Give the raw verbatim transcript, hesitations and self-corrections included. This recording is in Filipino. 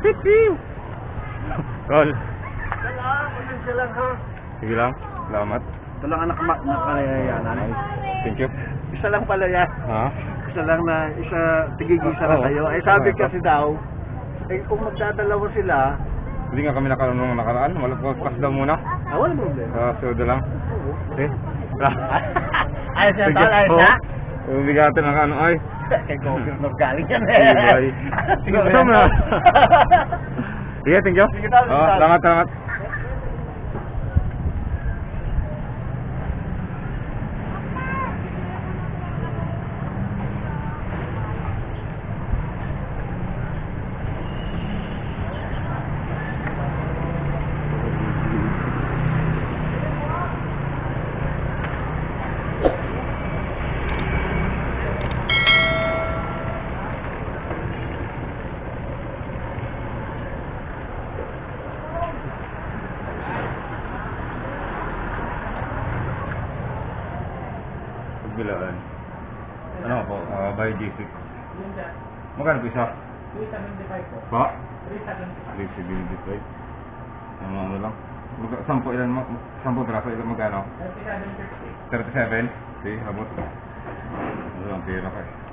Tol. Salamat, pasensya lang ha. Sige lang. Salamat. Ito lang anak mak na kalayayanan. Nice. Thank you. Isa lang pala yan. Ha? Isa lang na, isa, tigigisa lang Oo. kayo. Eh sabi Oo. kasi daw, eh kung magdadalawa sila, Hindi nga kami nakaroon nung nakaraan. Wala po. Pass daw muna. ah, wala problema. Sa sudo lang. Okay. Ayos na Sige. tol, ayos Oo. na. Umigatin ng ano ay. Kay Governor galing yan Sige, bye. Siguro Gusto mo na. yan. Sige, thank you. Sige, tol, sige, Oo, tol. salamat, salamat. Pagbilaan. Ano ako? Uh, by G six. Magkano po isa? three seventy-five po. Pa? three seventy-five. three seventy-five. Ano ano lang? Mag sampo ilan? ma- Sampo braso ilan magkano? thirty-seven fifty. thirty-seven? Okay, habot. Ano lang, pera ka eh.